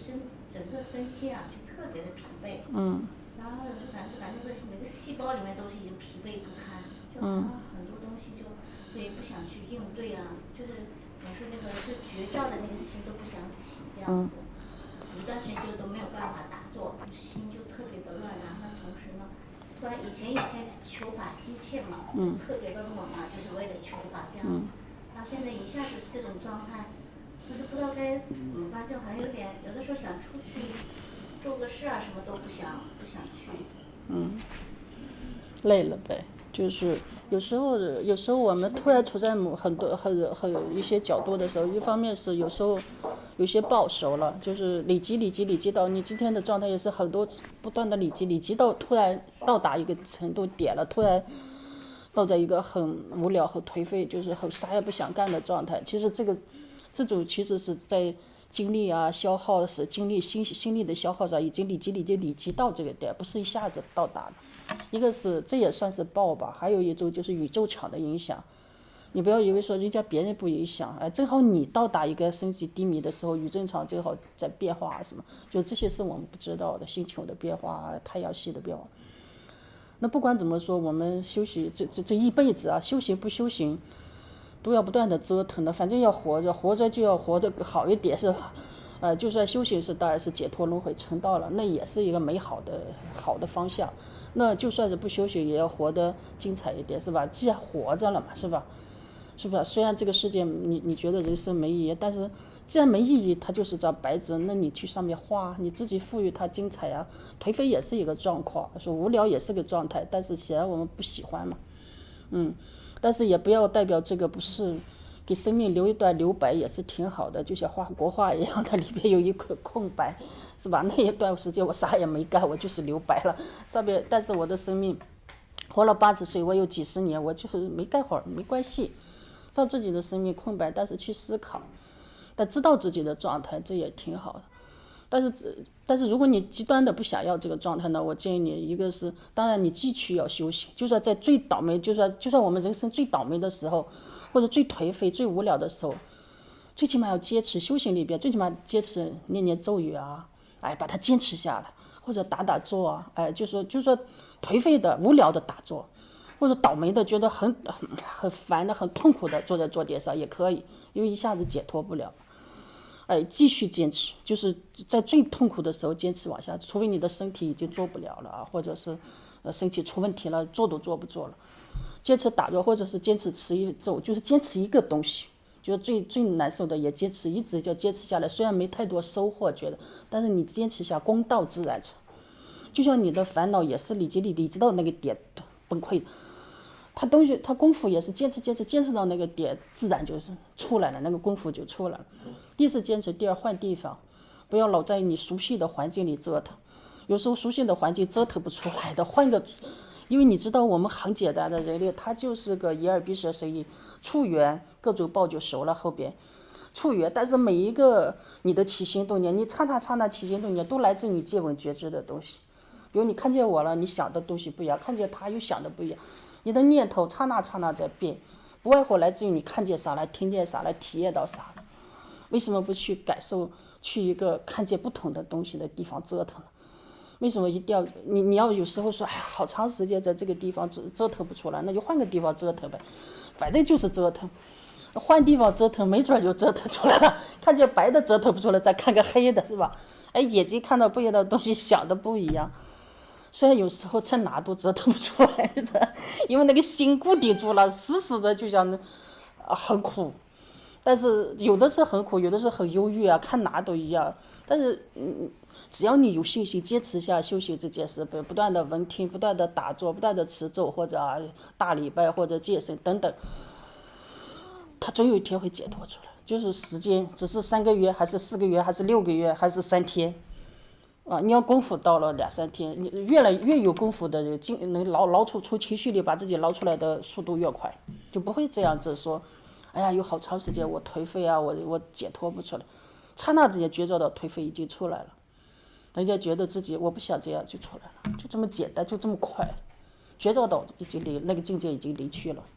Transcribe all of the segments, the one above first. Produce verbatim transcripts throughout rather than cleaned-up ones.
身整个身心啊就特别的疲惫。 嗯。 然后就感觉感觉这每个细胞里面都是已经疲惫不堪，就好像很多东西就对不想去应对啊，就是我说那个就绝招的那个心都不想起这样子，一段时间就都没有办法打坐，心就特别的乱。然后同时呢，突然以前有些求法心切嘛，就特别的猛啊，就是为了求法这样。然后现在一下子这种状态，就是不知道该怎么办，就好像有点有的时候想出去。做个事啊，什么都不想，不想去。 嗯，累了呗，就是有时候，有时候我们突然处在某很多很很一些角度的时候，一方面是有时候有些报熟了，就是累积累积累积到你今天的状态也是很多不断的累积累积到突然到达一个程度点了，突然到在一个很无聊和颓废，就是很啥也不想干的状态。其实这个这种其实是在。精力啊，消耗是精力心心力的消耗上，已经累积累积累积到这个点，不是一下子到达的。一个是这也算是报吧，还有一种就是宇宙场的影响。你不要以为说人家别人不影响，哎，正好你到达一个升级低迷的时候，宇宙场正好在变化什么，就这些是我们不知道的，星球的变化，太阳系的变化。那不管怎么说，我们休息这这这一辈子啊，修行不修行。都要不断的折腾的，反正要活着，活着就要活得好一点，是吧？呃，就算修行是当然是解脱轮回成道了，那也是一个美好的好的方向。那就算是不修行，也要活得精彩一点，是吧？既然活着了嘛，是吧？是吧？虽然这个世界你你觉得人生没意义，但是既然没意义，它就是张白纸，那你去上面画，你自己赋予它精彩啊。颓废也是一个状况，说无聊也是个状态，但是显然我们不喜欢嘛，嗯。但是也不要代表这个不是给生命留一段留白也是挺好的，就像画国画一样的，里边有一块空白，是吧？那一段时间我啥也没干，我就是留白了，上面但是我的生命活了八十岁，我有几十年，我就是没干活没关系，让自己的生命空白，但是去思考，但知道自己的状态，这也挺好的。但是，但是如果你极端的不想要这个状态呢，我建议你，一个是，当然你既需要休息，就算在最倒霉，就算就算我们人生最倒霉的时候，或者最颓废、最无聊的时候，最起码要坚持修行里边，最起码坚持念念咒语啊，哎，把它坚持下来，或者打打坐啊，哎，就说就说颓废的、无聊的打坐，或者倒霉的、觉得很很很烦的、很痛苦的坐在坐垫上也可以，因为一下子解脱不了。哎，继续坚持，就是在最痛苦的时候坚持往下，除非你的身体已经做不了了啊，或者是，呃，身体出问题了，做都做不做了，坚持打坐，或者是坚持持一咒，就是坚持一个东西，就是最最难受的也坚持，一直就坚持下来，虽然没太多收获，觉得，但是你坚持下，功到自然成，就像你的烦恼也是累积累积到那个点崩溃。他东西，他功夫也是坚持坚持坚持到那个点，自然就是出来了，那个功夫就出来了。第一是坚持，第二换地方，不要老在你熟悉的环境里折腾。有时候熟悉的环境折腾不出来的，换个，因为你知道我们很简单的人类，他就是个眼耳鼻舌身意，触缘各种报就熟了后边，触缘，但是每一个你的起心动念，你刹那刹那起心动念都来自你见闻觉知的东西。比如你看见我了，你想的东西不一样，看见他又想的不一样。你的念头刹那刹那在变，不外乎来自于你看见啥了，听见啥了，体验到啥了。为什么不去感受，去一个看见不同的东西的地方折腾呢？为什么一定要你你要有时候说，哎呀，好长时间在这个地方折折腾不出来，那就换个地方折腾呗，反正就是折腾，换地方折腾，没准就折腾出来了。看见白的折腾不出来，再看个黑的，是吧？哎，眼睛看到不一样的东西，想的不一样。虽然有时候在哪都折腾不出来的，因为那个心固定住了，死死的就像，呃，很苦。但是有的是很苦，有的是很忧郁啊，看哪都一样。但是，嗯，只要你有信心，坚持下修行这件事，不不断的闻听，不断的打坐，不断的持咒或者啊大礼拜或者戒身等等，他总有一天会解脱出来。就是时间，只是三个月，还是四个月，还是六个月，还是三天。啊，你要功夫到了两三天，你越来越有功夫的人，经能捞捞出从情绪里把自己捞出来的速度越快，就不会这样子说，哎呀，有好长时间我颓废啊，我我解脱不出来，刹那之间觉照到颓废已经出来了，人家觉得自己我不想这样就出来了，就这么简单，就这么快，觉照到已经离那个境界已经离去了。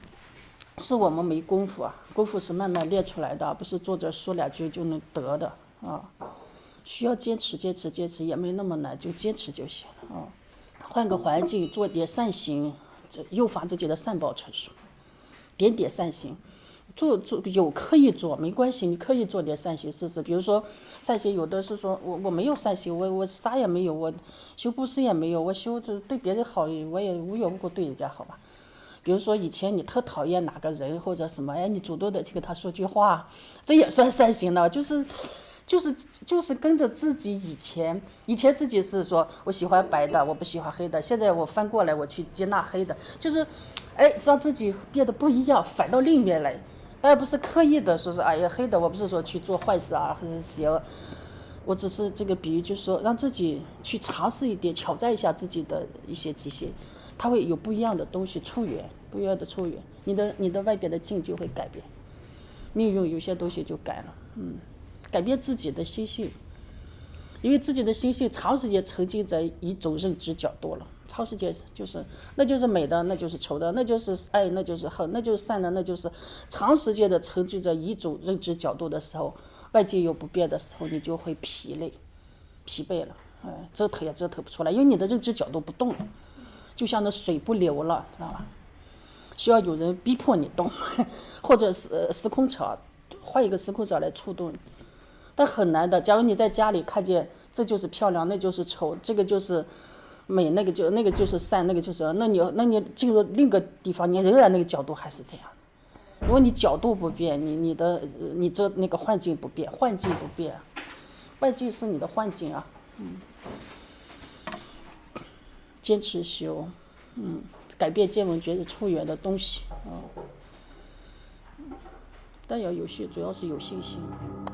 是我们没功夫啊，功夫是慢慢练出来的，不是坐着说两句就能得的。 啊，需要坚持坚持坚持，也没那么难，就坚持就行了啊。换个环境，做点善行，这诱发自己的善报成熟，点点善行。做做有刻意做没关系，你刻意做点善行试试。比如说善行，有的是说我我没有善行，我我啥也没有，我修布施也没有，我修这对别人好，我也无缘无故对人家好吧。比如说以前你特讨厌哪个人或者什么，哎，你主动的去跟他说句话，这也算善行的，就是就是就是跟着自己以前以前自己是说我喜欢白的，我不喜欢黑的，现在我翻过来我去接纳黑的，就是哎让自己变得不一样，反到另一面来。当然不是刻意的说是哎呀黑的，我不是说去做坏事啊或者邪恶，我只是这个比喻，就是说让自己去尝试一点，挑战一下自己的一些极限，它会有不一样的东西触缘，不一样的触缘，你的你的外边的境就会改变，命运有些东西就改了，嗯，改变自己的心性，因为自己的心性长时间沉浸在一种认知角度了。长时间就是那就是美的，那就是丑的，那就是爱，那就是恨，那就是善的，那就是长时间的沉浸在一种认知角度的时候，外界有不变的时候，你就会疲累、疲惫了，哎，折腾也折腾不出来，因为你的认知角度不动了，就像那水不流了，知道吧？需要有人逼迫你动，或者是时空场换一个时空场来触动你，但很难的。假如你在家里看见这就是漂亮，那就是丑，这个就是美，那个就那个就是善，那个就是，那你那你进入另一个地方，你仍然那个角度还是这样。如果你角度不变，你你的你这那个幻境不变，幻境不变，外境是你的幻境啊，嗯，坚持修，嗯，改变见闻觉知触缘的东西啊，但要有信，主要是有信心。